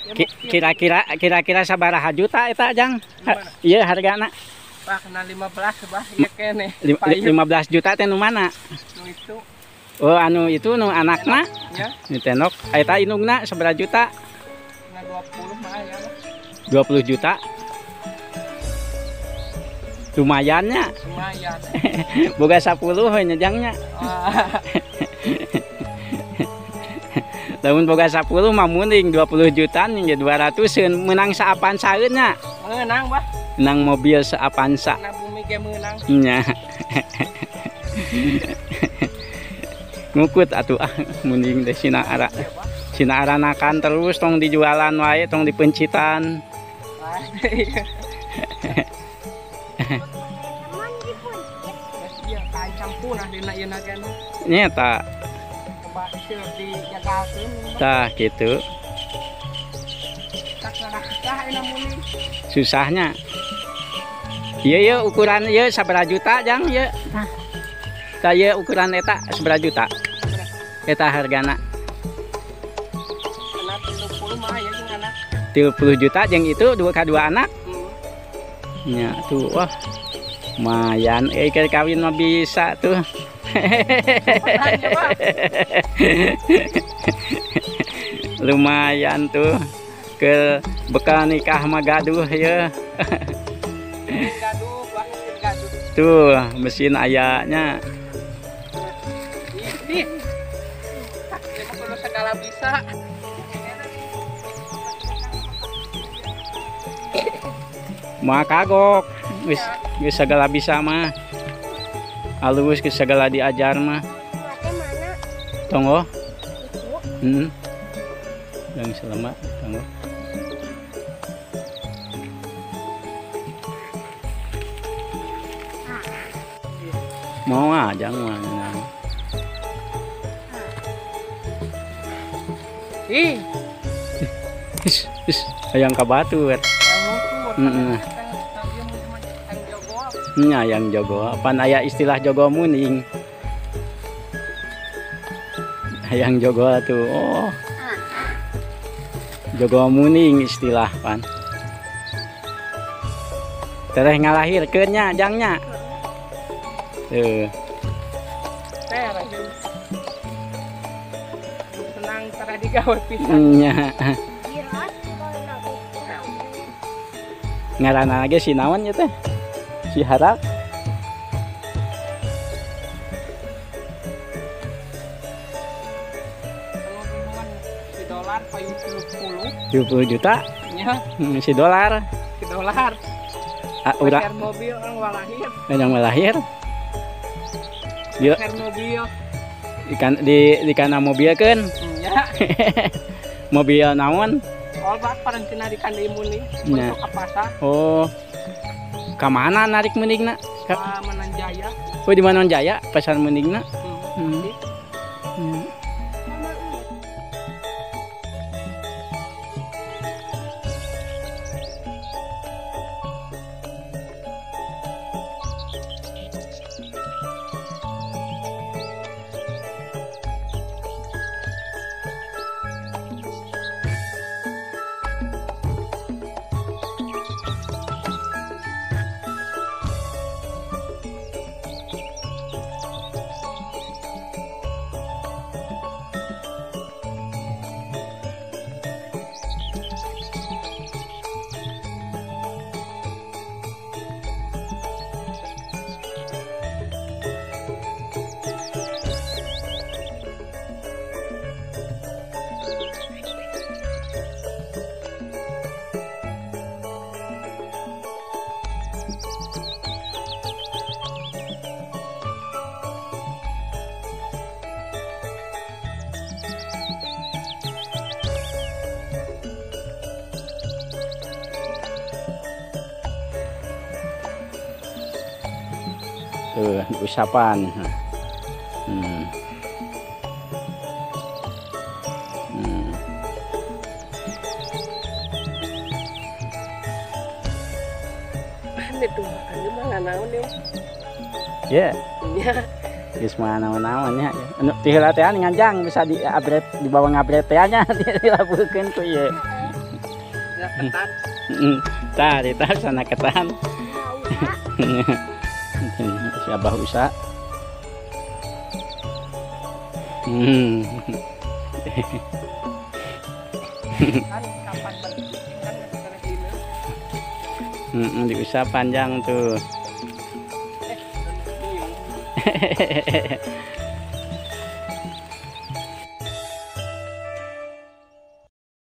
Kira-kira sabaraha juta eta Jang? Iya hargana. Pak kena 15 bah ieu keneh. 15 juta teh nu mana? Nu itu. Oh anu itu nu anakna? Ya. Ni tenok. Eta indungna sabaraha juta? Kena 20 mah ya. 20 juta. Lumayannya. Lumayan. Boga 10 we Jangnya. Lamun boga 10 mah mending 20 juta nya 200 menang saapaan saeunnya. Menang bah. Menang mobil Avanza. Nah bumi ge menang. Nya. Ngukut atuh mending teh Cina aranakan terus tong dijualan wae tong dipencitan. Nyata. Tah gitu. Susahnya. Iya ukuran ieu sabaraha juta Jang ieu. Tah ieu ukuran eta sabaraha juta? Eta hargana. 30 juta jeung itu dua anak. Nya tuh wah. Lumayan keur kawin mah bisa tuh. Lumayan tuh ke bekal nikah mah gaduh ya. Tuh mesin ayahnya. Segala bisa. Mah kagok geus segala bisa mah. Halus geus segala diajar mah. Tonggo. Yang selama tonggo. Mau aja mana. Ih. Hayang ka batur. Nya yang jogo, pan aya istilah jogo muning. Hayang jogo tuh. Oh. Jogo muning istilah pan. Tereh ngalahirkeun nya Jangnya. Tuh. Senang tara digawe pisan. Nya. Ngaranna ge si naon nya teh? Si Harap. Si dolar payu 20 juta? Ya. Si dolar. Si dolar. Urang mobil orang walahir. Yang melahir. Dia mobil. Di kana mobil kan? Ya. Mobil naon? Olbak parantina di kandi imuni. Untuk ke pasar. Oh. Kamana narik meningna? Ka Mananjaya. Oh di Mananjaya pasar meningna? Tuh, usapan. Itu anu mah naon ya. Ya. Nya. Geus mah naon-naon nya. Anu teh latehan nganjang bisa di upgrade di bawah upgrade teh nya dilabuhkeun ku ieu. Ya, ketan. Tah, kita sana ketan. Si Abah Usa. Kan kapan balik kan negara ini. Diusah panjang tuh.